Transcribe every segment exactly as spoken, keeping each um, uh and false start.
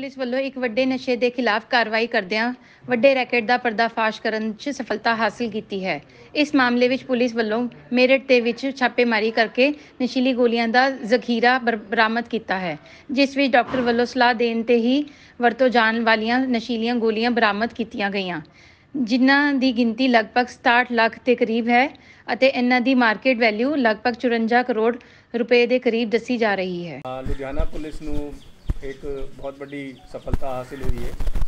Police ਵੱਲੋਂ ਇੱਕ ਵੱਡੇ ਨਸ਼ੇ ਦੇ ਖਿਲਾਫ ਕਾਰਵਾਈ ਕਰਦਿਆਂ ਵੱਡੇ ਰੈਕੇਟ ਦਾ ਪਰਦਾਫਾਸ਼ ਕਰਨ 'ਚ ਸਫਲਤਾ ਹਾਸਲ ਕੀਤੀ ਹੈ। ਇਸ ਮਾਮਲੇ ਵਿੱਚ ਪੁਲਿਸ ਵੱਲੋਂ ਮੇਰਠ ਦੇ ਵਿੱਚ ਛਾਪੇਮਾਰੀ ਕਰਕੇ ਨਸ਼ੀਲੀ ਗੋਲੀਆਂ ਦਾ ਜ਼ਖੀਰਾ ਬਰ- ਬਰਾਮਦ ਕੀਤਾ ਹੈ, ਜਿਸ ਵਿੱਚ ਡਾਕਟਰ ਵੱਲੋਂ ਸਲਾਹ ਦੇਣ ਤੇ ਹੀ ਵਰਤੋਂ ਜਾਣ ਵਾਲੀਆਂ ਨਸ਼ੀਲੀਆਂ ਗੋਲੀਆਂ ਬਰਾਮਦ ਕੀਤੀਆਂ ਗਈਆਂ, ਜਿਨ੍ਹਾਂ ਦੀ ਗਿਣਤੀ ਲਗਭਗ ਸਤਾਹਠ ਲੱਖ ਦੇ ਕਰੀਬ ਹੈ ਅਤੇ ਇਹਨਾਂ ਦੀ ਮਾਰਕੀਟ ਵੈਲਿਊ ਲਗਭਗ ਚੁਰੰਜਾ ਕਰੋੜ ਰੁਪਏ ਦੇ ਕਰੀਬ ਦੱਸੀ ਜਾ ਰਹੀ ਹੈ। ਲੁਧਿਆਣਾ ਪੁਲਿਸ ਨੂੰ एक बहुत बड़ी सफलता हासिल हुई है।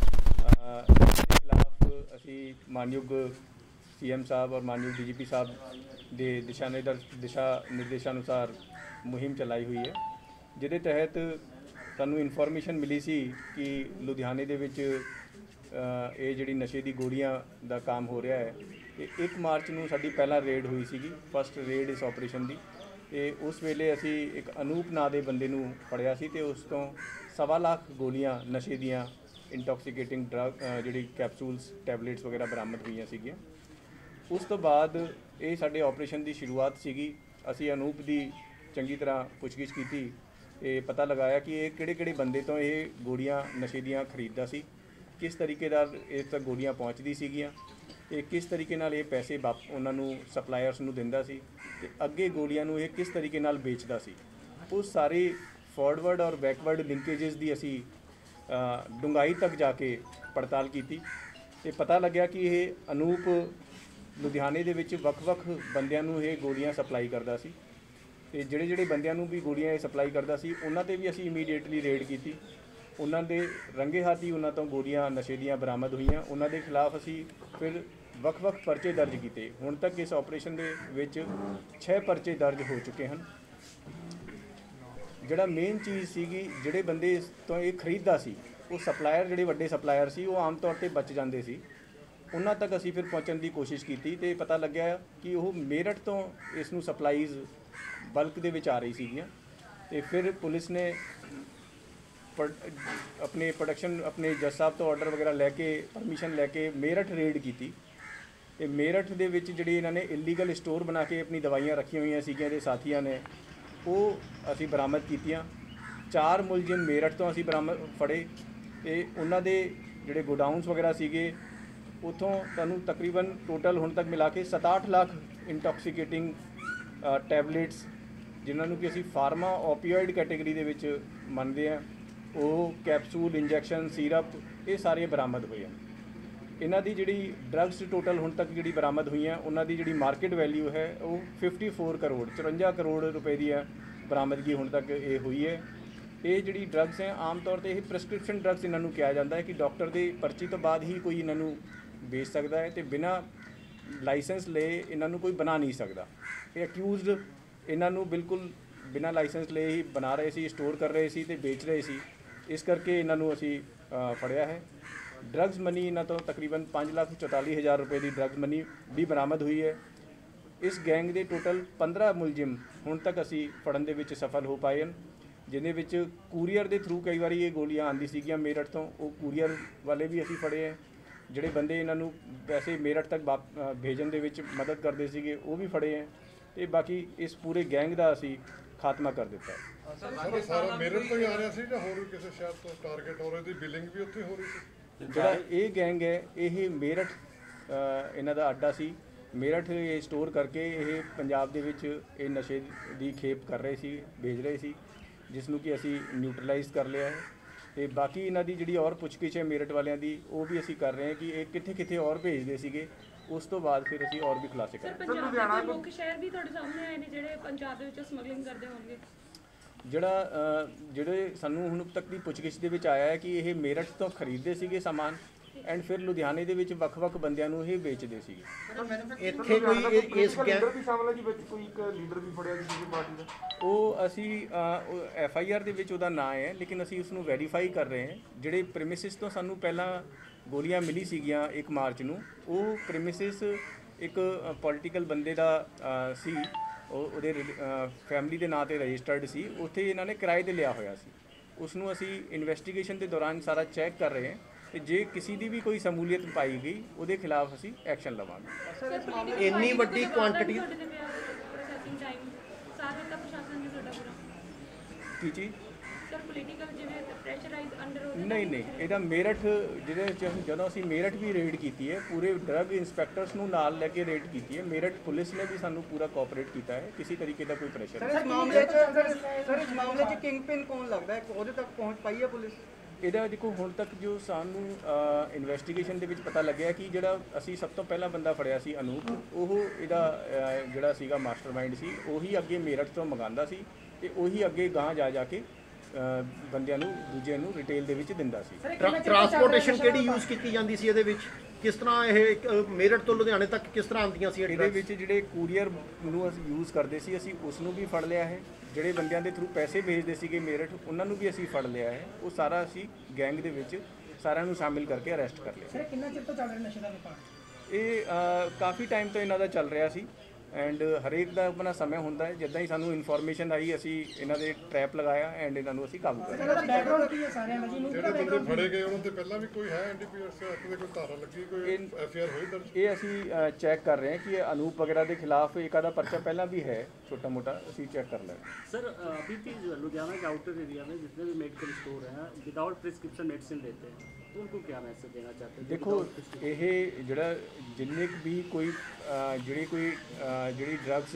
इसके खिलाफ असी मानयोग सी एम साहब और मानयोग डी जी पी साहब के दिशा निर्देश दिशा निर्देशानुसार मुहिम चलाई हुई है, जिहदे तहत सानू इन्फॉर्मेशन मिली सी कि लुधियाने दे विच ये जिहड़ी नशे दी गोलियां दा काम हो रहा है। ते एक मार्च नूं साडी पहला रेड हुई सी, फस्ट रेड इस ऑपरेशन दी। ਤੇ उस वेले असी एक अनूप ਨਾਂ ਦੇ ਬੰਦੇ ਨੂੰ ਫੜਿਆ ਸੀ ਤੇ ਉਸ ਤੋਂ सवा लाख गोलियां नशे दियां इंटॉक्सीकेटिंग ड्रग ਜਿਹੜੀ कैप्सूल्स टैबलेट्स वगैरह बरामद ਹੋਈਆਂ ਸੀਗੀਆਂ। ਉਸ ਤੋਂ ਬਾਅਦ ਇਹ ਸਾਡੇ ਆਪਰੇਸ਼ਨ ਦੀ ਸ਼ੁਰੂਆਤ ਸੀਗੀ। ਅਸੀਂ ਅਨੂਪ ਦੀ ਚੰਗੀ ਤਰ੍ਹਾਂ ਪੁੱਛਗਿੱਛ ਕੀਤੀ ਤੇ ਪਤਾ ਲਗਾਇਆ ਕਿ ਇਹ ਕਿਹੜੇ ਕਿਹੜੇ ਬੰਦੇ ਤੋਂ ਇਹ ਗੋਲੀਆਂ ਨਸ਼ੇ ਦੀਆਂ ਖਰੀਦਦਾ ਸੀ, ਕਿਸ ਤਰੀਕੇ ਨਾਲ ਇਸ ਤੱਕ ਗੋਲੀਆਂ ਪਹੁੰਚਦੀ ਸੀਗੀਆਂ ਤੇ ਕਿਸ ਤਰੀਕੇ ਨਾਲ ਇਹ ਪੈਸੇ ਵਾਪ ਉਹਨਾਂ ਨੂੰ ਸਪਲਾਇਰਸ ਨੂੰ ਦਿੰਦਾ ਸੀ ਤੇ ਅੱਗੇ ਗੋਲੀਆਂ ਨੂੰ ਇਹ ਕਿਸ ਤਰੀਕੇ ਨਾਲ ਵੇਚਦਾ ਸੀ। ਉਹ ਸਾਰੇ ਫਾਰਵਰਡ ਔਰ ਬੈਕਵਰਡ ਲਿੰਕੇजेस ਦੀ ਅਸੀਂ ਡੂੰਘਾਈ ਤੱਕ ਜਾ ਕੇ ਪੜਤਾਲ ਕੀਤੀ ਤੇ ਪਤਾ ਲੱਗਿਆ ਕਿ ਇਹ ਅਨੂਪ ਲੁਧਿਆਣੇ ਦੇ ਵਿੱਚ ਵੱਖ-ਵੱਖ ਬੰਦਿਆਂ ਨੂੰ ਇਹ ਗੋਲੀਆਂ ਸਪਲਾਈ ਕਰਦਾ ਸੀ ਤੇ ਜਿਹੜੇ ਜਿਹੜੇ ਬੰਦਿਆਂ ਨੂੰ ਵੀ ਗੋਲੀਆਂ ਇਹ ਸਪਲਾਈ ਕਰਦਾ ਸੀ ਉਹਨਾਂ ਤੇ ਵੀ ਅਸੀਂ ਇਮੀਡੀਏਟਲੀ ਰੇਡ ਕੀਤੀ। ਉਹਨਾਂ ਦੇ ਰੰਗੇ ਹੱਥੀ ਉਹਨਾਂ ਤੋਂ ਗੋਲੀਆਂ ਨਸ਼ੇ ਦੀਆਂ ਬਰਾਮਦ ਹੋਈਆਂ। ਉਹਨਾਂ ਦੇ ਖਿਲਾਫ ਅਸੀਂ ਫਿਰ ਵੱਖ-ਵੱਖ ਪਰਚੇ ਦਰਜ ਕੀਤੇ। ਹੁਣ ਤੱਕ ਇਸ ਆਪਰੇਸ਼ਨ ਦੇ ਵਿੱਚ ਛੇ ਪਰਚੇ ਦਰਜ ਹੋ ਚੁੱਕੇ ਹਨ। ਜਿਹੜਾ ਮੇਨ ਚੀਜ਼ ਸੀਗੀ, ਜਿਹੜੇ ਬੰਦੇ ਇਸ ਤੋਂ ਇਹ ਖਰੀਦਦਾ ਸੀ ਉਹ ਸਪਲਾਇਰ, ਜਿਹੜੇ ਵੱਡੇ ਸਪਲਾਇਰ ਸੀ ਉਹ ਆਮ ਤੌਰ ਤੇ ਬਚ ਜਾਂਦੇ ਸੀ। ਉਹਨਾਂ ਤੱਕ ਅਸੀਂ ਫਿਰ ਪਹੁੰਚਣ ਦੀ ਕੋਸ਼ਿਸ਼ ਕੀਤੀ ਤੇ ਪਤਾ ਲੱਗਿਆ ਕਿ ਉਹ ਮੇਰਠ ਤੋਂ ਇਸ ਨੂੰ ਸਪਲਾਈਜ਼ ਬਲਕ ਦੇ ਵਿੱਚ ਆ ਰਹੀ ਸੀਗੀਆਂ ਤੇ ਫਿਰ ਪੁਲਿਸ ਨੇ अपने प्रोडक्शन अपने जज साहब तो ऑर्डर वगैरह लैके परमिशन लैके मेरठ रेड की। तो मेरठ के विच जिहड़ी इन्होंने इलीगल स्टोर बना के अपनी दवाइयां रखी हुई सीगियां ते साथियों ने वो असी बरामद कीतियां। चार मुलजिम मेरठ तो असी बरामद फड़े ते उन्हां दे जिहड़े गोडाउन्स वगैरह सीगे उत्थों तुहानूं तकरीबन टोटल हुण तक मिला के सताहठ लाख इंटॉक्सीकेटिंग टैबलेट्स जिन्हां नूं कि असी फार्मा ओपीओइड कैटेगरी दे विच मंनदे हां, ਉਹ ਕੈਪਸੂਲ ਇੰਜੈਕਸ਼ਨ ਸੀਰਪ ਇਹ ਸਾਰੇ ਬਰਾਮਦ ਹੋਏ ਹਨ। ਇਹਨਾਂ ਦੀ ਜਿਹੜੀ ਡਰੱਗਸ ਟੋਟਲ ਹੁਣ ਤੱਕ ਜਿਹੜੀ ਬਰਾਮਦ ਹੋਈਆਂ ਉਹਨਾਂ ਦੀ ਜਿਹੜੀ ਮਾਰਕੀਟ ਵੈਲਿਊ ਹੈ ਉਹ ਚੌਵਨ ਕਰੋੜ ਚੁਰੰਜਾ ਕਰੋੜ ਰੁਪਏ ਦੀ ਹੈ ਬਰਾਮਦਗੀ ਹੁਣ ਤੱਕ ਇਹ ਹੋਈ ਹੈ। ਇਹ ਜਿਹੜੀ ਡਰੱਗਸ ਹੈ ਆਮ ਤੌਰ ਤੇ ਇਹ ਪ੍ਰੈਸਕ੍ਰਿਪਸ਼ਨ ਡਰੱਗਸ ਇਹਨਾਂ ਨੂੰ ਕਿਹਾ ਜਾਂਦਾ ਹੈ ਕਿ ਡਾਕਟਰ ਦੀ ਪਰਚੀ ਤੋਂ ਬਾਅਦ ਹੀ ਕੋਈ ਇਹਨਾਂ ਨੂੰ ਵੇਚ ਸਕਦਾ ਹੈ ਤੇ ਬਿਨਾਂ ਲਾਇਸੈਂਸ ਲਏ ਇਹਨਾਂ ਨੂੰ ਕੋਈ ਬਣਾ ਨਹੀਂ ਸਕਦਾ। ਇਹ ਅਕਿਊਜ਼ਡ ਇਹਨਾਂ ਨੂੰ ਬਿਲਕੁਲ ਬਿਨਾਂ ਲਾਇਸੈਂਸ ਲਏ ਹੀ ਬਣਾ ਰਹੇ ਸੀ, ਸਟੋਰ ਕਰ ਰਹੇ ਸੀ ਤੇ ਵੇਚ ਰਹੇ ਸੀ। इस करके इन्हों असी फड़िया है। ड्रग्स मनी इन्हों तो तकरीबन पाँच लाख चौताली हज़ार रुपये की ड्रग्स मनी भी बरामद हुई है। इस गैंग के टोटल पंद्रह मुलजिम हुण तक असी फड़न दे विच सफल हो पाए हैं, जिन्हें विच कूरीयर के थ्रू कई बार ये गोलियां आंदी सीगियां मेरठ तो वो कूरीयर वाले भी असी फड़े हैं। जिहड़े बंदे इन्हों वैसे मेरठ तक वाप भेजन दे विच मदद करते सीगे वो भी फड़े हैं ते बाकी इस पूरे गैंग का असी खात्मा कर दिता है। सर सारा मेरठ तो ही आ रहा सी ਜਾਂ ਹੋਰ ਕਿਸੇ ਸ਼ਹਿਰ ਤੋਂ ਟਾਰਗੇਟ ਹੋ ਰਹੀ ਸੀ, ਬਿਲਿੰਗ ਵੀ ਉੱਥੇ ਹੋ ਰਹੀ ਸੀ? ਜਿਹੜਾ ਇਹ ਗੈਂਗ ਹੈ ਇਹ ਮੇਰਠ ਇਹਨਾਂ ਦਾ ਅੱਡਾ ਸੀ। ਮੇਰਠ ਇਹ ਸਟੋਰ ਕਰਕੇ ਇਹ ਪੰਜਾਬ ਦੇ ਵਿੱਚ ਇਹ ਨਸ਼ੇ ਦੀ ਖੇਪ ਕਰ ਰਹੇ ਸੀ, ਵੇਚ ਰਹੇ ਸੀ, ਜਿਸ ਨੂੰ ਕਿ ਅਸੀਂ ਨਿਊਟਰਲਾਈਜ਼ ਕਰ ਲਿਆ ਹੈ ਤੇ ਬਾਕੀ ਇਹਨਾਂ ਦੀ ਜਿਹੜੀ ਔਰ ਪੁੱਛਗਿੱਛ ਹੈ ਮੇਰਠ ਵਾਲਿਆਂ ਦੀ ਉਹ ਵੀ ਅਸੀਂ ਕਰ ਰਹੇ ਹਾਂ ਕਿ ਇਹ ਕਿੱਥੇ ਕਿੱਥੇ ਔਰ ਭੇਜਦੇ ਸੀਗੇ। ਉਸ ਤੋਂ ਬਾਅਦ ਫਿਰ ਅਸੀਂ ਔਰ ਵੀ ਖੁਲਾਸੇ ਕਰਾਂਗੇ। ਸਰ ਪੰਜਾਬ ਦੇ ਮੁੱਖ ਸ਼ਹਿਰ ਵੀ ਤੁਹਾਡੇ ਸਾਹਮਣੇ ਆਏ ਨੇ ਜਿਹੜੇ ਪੰਜਾਬ ਦੇ ਵਿੱਚ ਸਮਗਲਿੰਗ ਕਰਦੇ ਹੋਣਗੇ? ਜਿਹੜਾ ਜਿਹੜੇ ਸਾਨੂੰ ਹੁਣ ਤੱਕ ਦੀ ਪੁੱਛਗਿੱਛ ਦੇ ਵਿੱਚ ਆਇਆ ਹੈ ਕਿ ਇਹ ਮੇਰਠ ਤੋਂ ਖਰੀਦਦੇ ਸੀਗੇ ਸਮਾਨ ਐਂਡ ਫਿਰ ਲੁਧਿਆਣੇ ਦੇ ਵਿੱਚ ਵੱਖ-ਵੱਖ ਬੰਦਿਆਂ ਨੂੰ ਇਹ ਵੇਚਦੇ ਸੀਗੇ। ਇੱਥੇ ਕੋਈ ਇਸ ਲੀਡਰ ਵੀ ਸ਼ਾਮਲ ਹੈ ਜੀ ਵਿੱਚ? ਕੋਈ ਇੱਕ ਲੀਡਰ ਵੀ ਫੜਿਆ ਜੀ ਕਿਸੇ ਪਾਰਟੀ ਦਾ? ਉਹ ਅਸੀਂ ਐਫ ਆਈ ਆਰ ਦੇ ਵਿੱਚ ਉਹਦਾ ਨਾਂ ਹੈ ਲੇਕਿਨ ਅਸੀਂ ਉਸ ਨੂੰ ਵੈਰੀਫਾਈ ਕਰ ਰਹੇ ਹਾਂ। ਜਿਹੜੇ ਪ੍ਰੈਮਿਸਿਸ ਤੋਂ ਸਾਨੂੰ ਪਹਿਲਾਂ ਗੋਲੀਆਂ ਮਿਲੀ ਸੀਗੀਆਂ ਇੱਕ ਮਾਰਚ ਨੂੰ, ਉਹ ਪ੍ਰੈਮਿਸਿਸ ਇੱਕ ਪੋਲੀਟੀਕਲ ਬੰਦੇ ਦਾ ਸੀ, ਉਹਦੇ ਫੈਮਿਲੀ ਦੇ ਨਾਂ 'ਤੇ ਰਜਿਸਟਰਡ ਸੀ, ਉੱਥੇ ਇਹਨਾਂ ਨੇ ਕਿਰਾਏ 'ਤੇ ਲਿਆ ਹੋਇਆ ਸੀ। ਉਸ ਨੂੰ ਅਸੀਂ ਇਨਵੈਸਟੀਗੇਸ਼ਨ ਦੇ ਦੌਰਾਨ ਸਾਰਾ ਚੈੱਕ ਕਰ ਰਹੇ ਹਾਂ ਤੇ ਜੇ ਕਿਸੇ ਦੀ ਵੀ ਕੋਈ ਸਮੂਲੀਅਤ ਪਾਈ ਗਈ ਉਹਦੇ ਖਿਲਾਫ ਅਸੀਂ ਐਕਸ਼ਨ ਲਵਾਂਗੇ। ਇੰਨੀ ਵੱਡੀ ਕੁਆਂਟੀਟੀ ਕੀ ਚੀਜ਼ ਸਰ ਪੋਲੀਟੀਕਲ ਜਿਵੇਂ ਪ੍ਰੈਸ਼ਰਾਈਜ਼ ਅੰਡਰ ਹੋ ਨਹੀਂ ਨਹੀਂ ਇਹਦਾ ਮੇਰਠ ਜਿਹਦੇ ਵਿੱਚ ਅਸੀਂ- ਜਦੋਂ ਅਸੀਂ ਮੇਰਠ ਵੀ ਰੇਡ ਕੀਤੀ ਹੈ, ਪੂਰੇ ਡਰੱਗ ਇੰਸਪੈਕਟਰਸ ਨੂੰ ਨਾਲ ਲੈ ਕੇ ਰੇਡ ਕੀਤੀ ਹੈ। ਮੇਰਠ ਪੁਲਿਸ ਨੇ ਵੀ ਸਾਨੂੰ ਪੂਰਾ ਕੋਆਪਰੇਟ ਕੀਤਾ ਹੈ, ਕਿਸੇ ਤਰੀਕੇ ਦਾ ਕੋਈ ਪ੍ਰੈਸ਼ਰ ਸਰ ਨਹੀਂ। ਇਸ ਮਾਮਲੇ 'ਚ ਸਰ ਇਸ ਮਾਮਲੇ 'ਚ ਕਿੰਗ ਪਿਨ ਕੌਣ ਲੱਗਦਾ ਹੈ, ਉਹਦੇ ਤੱਕ ਪਹੁੰਚ ਪਾਈ ਹੈ ਪੁਲਿਸ? ਇਹਦਾ ਦੇਖੋ ਹੁਣ ਤੱਕ ਜੋ ਸਾਨੂੰ ਇਨਵੈਸਟੀਗੇਸ਼ਨ ਦੇ ਵਿੱਚ ਪਤਾ ਲੱਗਿਆ ਕਿ ਜਿਹੜਾ ਅਸੀਂ ਸਭ ਤੋਂ ਪਹਿਲਾਂ ਬੰਦਾ ਫੜਿਆ ਸੀ ਅਨੂਪ, ਉਹ ਇਹਦਾ ਅ, ਜਿਹੜਾ ਸੀਗਾ ਮਾਸਟਰਮਾਈਂਡ ਸੀ, ਉਹੀ ਅੱਗੇ ਮੇਰਠ ਤੋਂ ਮੰਗਾਉਂਦਾ ਸੀ ਤੇ ਉਹੀ ਅੱਗੇ ਗਾਂਹ ਜਾ ਜਾ ਕੇ ਅ, ਬੰਦਿਆਂ ਨੂੰ ਦੂਜਿਆਂ ਨੂੰ ਰਿਟੇਲ ਦੇ ਵਿੱਚ ਦਿੰਦਾ ਸੀ। ਟਰਾਂਸਪੋਰਟੇਸ਼ਨ ਕਿਹੜੀ ਯੂਜ਼ ਕੀਤੀ ਜਾਂਦੀ ਸੀ ਇਹਦੇ ਵਿੱਚ? ਕਿਸ ਤਰ੍ਹਾਂ ਇਹ ਅ, ਮੇਰਠ ਤੋਂ ਲੁਧਿਆਣੇ ਤੱਕ ਕਿਸ ਤਰ੍ਹਾਂ ਆਉਂਦੀਆਂ ਸੀ ਇਹ ਇਹਦੇ drugs? ਵਿੱਚ ਜਿਹੜੇ ਕੂਰੀਅਰ ਨੂੰ ਅਸੀਂ ਯੂਜ਼ ਕਰਦੇ ਸੀ, ਅਸੀਂ ਉਸ ਨੂੰ ਵੀ ਫੜ ਲਿਆ ਹੈ। ਜਿਹੜੇ ਬੰਦਿਆਂ ਦੇ ਥਰੂ ਪੈਸੇ ਭੇਜਦੇ ਸੀਗੇ ਮੇਰਠ, ਉਹਨਾਂ ਨੂੰ ਵੀ ਅਸੀਂ ਫੜ ਲਿਆ ਹੈ। ਉਹ ਸਾਰਾ ਅਸੀਂ ਗੈਂਗ ਦੇ ਵਿੱਚ ਸਾਰਿਆਂ ਨੂੰ ਸ਼ਾਮਿਲ ਕਰਕੇ ਅਰੈਸਟ ਕਰ ਲਿਆ। ਸਰ ਕਿੰਨਾ ਚਿਰ ਤੋਂ ਚੱਲ ਰਿਹਾ ਨਸ਼ੇ ਦਾ ਵਪਾਰ? ਇਹ ਅ, ਕਾਫੀ ਟਾਈਮ ਤੋਂ ਇਹਨਾਂ ਦਾ ਚੱਲ ਰਿਹਾ ਸੀ ਐਂਡ ਹਰੇਕ ਦਾ ਆਪਣਾ ਸਮੇਂ ਹੁੰਦਾ ਹੈ। ਜਿੱਦਾਂ ਹੀ ਸਾਨੂੰ ਇਨਫੋਰਮੇਸ਼ਨ ਆਈ, ਅਸੀਂ ਇਹਨਾਂ ਦੇ ਟਰੈਪ ਲਗਾਇਆ ਐਂਡ ਇਹਨਾਂ ਨੂੰ ਅਸੀਂ ਕਾਬੂ ਕਰ ਲਿਆ। ਇਹਦਾ ਬੈਕਗ੍ਰਾਉਂਡ ਕੀ ਹੈ ਸਾਰਿਆਂ ਦਾ ਜੀ? ਨੂੰ ਜਿਹੜੇ ਬੰਦੇ ਫੜੇ ਗਏ ਉਹਨਾਂ ਤੇ ਪਹਿਲਾਂ ਵੀ ਕੋਈ ਹੈ ਐਨਡੀਪੀਐਸ ਐਕਟ ਦੇ ਕੋਈ ਧਾਰਾ ਲੱਗੀ, ਕੋਈ ਐਫਆਈਆਰ ਹੋਈ ਦਰਜ? ਇਹ ਅਸੀਂ ਚੈੱਕ ਕਰ ਰਹੇ ਹਾਂ ਕਿ ਇਹ ਅਨੂਪ ਵਗੈरह ਦੇ ਖਿਲਾਫ ਇੱਕ ਆधा पर्चा पहला भी है, छोटा मोटा, ਅਸੀਂ ਚੈੱਕ ਕਰ ਲੈਂਗੇ। सर अभी भी जो लुधियाना के आउटर एरिया में जितने भी मेडिकल स्टोर हैं विदाउट प्रिस्क्रिप्शन मेडिसिन देते हैं, तो उनको क्या मैसेज देना चाहते हैं? ਦੇਖੋ ਇਹ ਜਿਹੜਾ ਜਿੰਨੇ ਕੁ ਵੀ ਕੋਈ ਅ, ਜਿਹੜੀ ਕੋਈ ਅ, ਜਿਹੜੀ drugs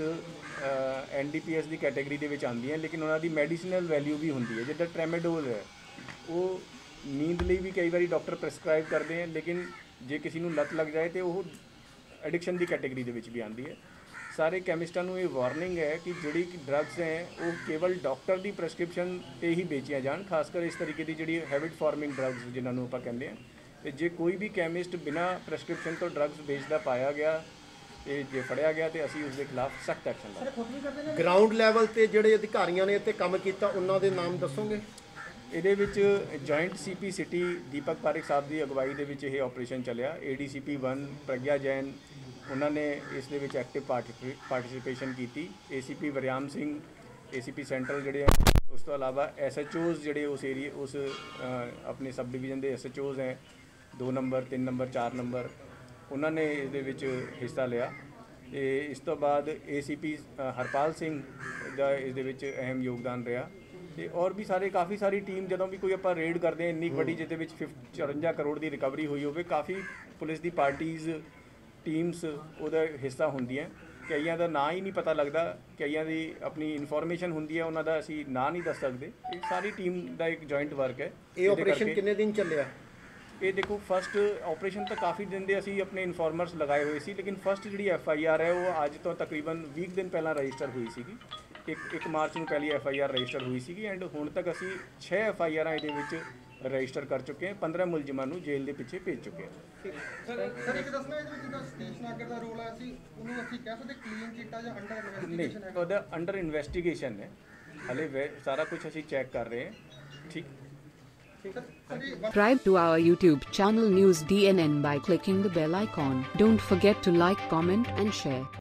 N D P S ਦੀ ਕੈਟਾਗਰੀ ਦੇ ਵਿੱਚ ਆਉਂਦੀਆਂ, ਲੇਕਿਨ ਉਹਨਾਂ ਦੀ ਮੈਡੀਸਿਨਲ ਵੈਲਿਊ ਵੀ ਹੁੰਦੀ ਹੈ। ਜਿੱਦਾਂ ਟ੍ਰੈਮਾਡੋਲ ਹੈ, ਉਹ ਨੀਂਦ ਲਈ ਵੀ ਕਈ ਵਾਰੀ ਡਾਕਟਰ ਪ੍ਰੈਸਕ੍ਰਾਈਬ ਕਰਦੇ ਹਨ, ਲੇਕਿਨ ਜੇ ਕਿਸੇ ਨੂੰ ਲੱਤ ਲੱਗ ਜਾਏ ਤੇ ਉਹ ਐਡਿਕਸ਼ਨ ਦੀ ਕੈਟਾਗਰੀ ਦੇ ਵਿੱਚ ਵੀ ਆਉਂਦੀ ਹੈ। ਸਾਰੇ ਕੈਮਿਸਟਾਂ ਨੂੰ ਇਹ ਵਾਰਨਿੰਗ ਹੈ ਕਿ ਜਿਹੜੀ ਡਰੱਗਸ ਹੈ ਉਹ ਕੇਵਲ ਡਾਕਟਰ ਦੀ ਪ੍ਰੈਸਕ੍ਰਿਪਸ਼ਨ 'ਤੇ ਹੀ ਵੇਚੀਆਂ ਜਾਣ, ਖਾਸ ਕਰ ਇਸ ਤਰੀਕੇ ਦੀ ਜਿਹੜੀ ਹੈਬਿਟ ਫਾਰਮਿੰਗ ਡਰੱਗਸ ਜਿਨ੍ਹਾਂ ਨੂੰ ਆਪਾਂ ਕਹਿੰਦੇ ਹਾਂ। ਤੇ ਜੇ ਕੋਈ ਵੀ ਕੈਮਿਸਟ ਬਿਨਾਂ ਪ੍ਰੈਸਕ੍ਰਿਪਸ਼ਨ ਤੋਂ ਡਰੱਗਸ ਵੇਚਦਾ ਪਾਇਆ ਗਿਆ ਤੇ ਜੇ ਫੜਿਆ ਗਿਆ ਤੇ ਅਸੀਂ ਉਸ ਦੇ ਖਿਲਾਫ ਸਖਤ ਐਕਸ਼ਨ ਲਵਾਂਗੇ। ਗਰਾਊਂਡ ਲੈਵਲ ਤੇ ਜਿਹੜੇ ਅਧਿਕਾਰੀਆਂ ਨੇ ਇੱਥੇ ਕੰਮ ਕੀਤਾ, ਉਹਨਾਂ ਦੇ ਨਾਮ ਦੱਸੋਗੇ? ਇਹਦੇ ਵਿੱਚ joint CP city Deepak Parekh ਸਾਹਿਬ ਦੀ ਅਗਵਾਈ ਦੇ ਵਿੱਚ ਇਹ ਆਪਰੇਸ਼ਨ ਚੱਲਿਆ। ਏਡੀਸੀਪੀ वन ਪ੍ਰਗਿਆ ਜੈਨ, ਉਹਨਾਂ ਨੇ ਇਸ ਦੇ ਵਿੱਚ ਐਕਟਿਵ ਪਾਰਟਿਸਿਪੇਸ਼ਨ ਕੀਤੀ। ACP Wariam Singh, ACP central ਜਿਹੜੇ ਆ, ਉਸ ਤੋਂ ਇਲਾਵਾ ਐਸਐਚਓਜ਼ ਜਿਹੜੇ ਉਸ ਏਰੀਏ ਉਸ ਅ, ਆਪਣੇ ਸਬ ਡਿਵੀਜ਼ਨ ਦੇ ਐਸਐਚਓਜ਼ ਹੈ, ਦੋ ਨੰਬਰ ਤਿੰਨ ਨੰਬਰ ਚਾਰ ਨੰਬਰ, ਉਹਨਾਂ ਨੇ ਇਸ ਦੇ ਵਿੱਚ ਹਿੱਸਾ ਲਿਆ। ਤੇ ਇਸ ਤੋਂ ਬਾਅਦ ਏਸੀਪੀ ਹਰਪਾਲ ਸਿੰਘ ਦਾ ਇਸ ਦੇ ਵਿੱਚ ਅਹਿਮ ਯੋਗਦਾਨ ਰਿਹਾ। ਤੇ ਔਰ ਵੀ ਸਾਰੇ ਕਾਫੀ ਸਾਰੀ ਟੀਮ, ਜਦੋਂ ਵੀ ਕੋਈ ਆਪਾਂ ਰੇਡ ਕਰਦੇ ਹਾਂ ਇੰਨੀ ਵੱਡੀ ਜਿਹਦੇ ਵਿੱਚ ਚੁਰੰਜਾ ਕਰੋੜ ਦੀ ਰਿਕਵਰੀ ਹੋਈ ਹੋਵੇ, ਕਾਫੀ ਪੁਲਿਸ ਦੀ ਪਾਰਟੀਜ਼ ਟੀਮਸ ਉਹਦਾ ਹਿੱਸਾ ਹੁੰਦੀਆਂ। ਕਈਆਂ ਦਾ ਨਾਂ ਹੀ ਨਹੀਂ ਪਤਾ ਲੱਗਦਾ, ਕਈਆਂ ਦੀ ਆਪਣੀ ਇਨਫੋਰਮੇਸ਼ਨ ਹੁੰਦੀ ਹੈ, ਉਹਨਾਂ ਦਾ ਅਸੀਂ ਨਾਂ ਨਹੀਂ ਦੱਸ ਸਕਦੇ। ਇਹ ਸਾਰੀ ਟੀਮ ਦਾ ਇੱਕ ਜੁਆਇੰਟ ਵਰਕ ਹੈ। ਇਹ ਆਪਰੇਸ਼ਨ ਕਿੰਨੇ ਦਿਨ ਚੱਲਿਆ? ਇਹ ਦੇਖੋ ਫਸਟ ਆਪਰੇਸ਼ਨ ਤਾਂ ਕਾਫੀ ਦਿਨ ਦੇ ਅਸੀਂ ਆਪਣੇ ਇਨਫੋਰਮਰਸ ਲਗਾਏ ਹੋਏ ਸੀ, ਲੇਕਿਨ ਫਸਟ ਜਿਹੜੀ ਐਫ ਆਈ ਆਰ ਹੈ ਉਹ ਅੱਜ ਤੋਂ ਤਕਰੀਬਨ ਵੀਹ ਦਿਨ ਪਹਿਲਾਂ ਰਜਿਸਟਰ ਹੋਈ ਸੀਗੀ। ਇੱਕ ਇੱਕ ਮਾਰਚ ਨੂੰ ਪਹਿਲੀ ਐਫ ਆਈ ਆਰ ਰਜਿਸਟਰ ਹੋਈ ਸੀਗੀ ਐਂਡ ਹੁਣ ਤੱਕ ਅਸੀਂ ਛੇ ਐਫ ਆਈ ਆਰਾਂ ਇਹਦੇ ਵਿੱਚ ਰਜਿਸਟਰ ਕਰ ਚੁੱਕੇ ਹਾਂ। ਪੰਦਰਾਂ ਮੁਲਜ਼ਮਾਂ ਨੂੰ ਜੇਲ੍ਹ ਦੇ ਪਿੱਛੇ ਭੇਜ ਚੁੱਕੇ ਹਾਂ। ਸਰ ਇੱਕ ਦੱਸਣਾ ਇਹਦੇ ਵਿੱਚ ਜਿਹੜਾ ਸਤੀਸ਼ ਨਾਗਰ ਦਾ ਰੋਲ ਆਇਆ ਸੀ, ਉਹਨੂੰ ਅਸੀਂ ਕਹਿ ਸਕਦੇ ਕਲੀਨ ਚਿੱਟਾ ਜਾਂ ਅੰਡਰ ਨਹੀਂ, ਇਨਵੈਸਟੀਗੇਸ਼ਨ ਹੈ? ਉਹਦਾ ਅੰਡਰ ਇਨਵੈਸਟੀਗੇਸ਼ਨ ਹੈ, ਹਲੇ ਵੇ- ਸਾਰਾ ਕੁਝ ਅਸੀਂ ਚੈੱਕ ਕਰ ਰਹੇ ਹਾਂ। ਠੀਕ Subscribe to our YouTube channel News D N N by clicking the bell icon. Don't forget to like, comment and share.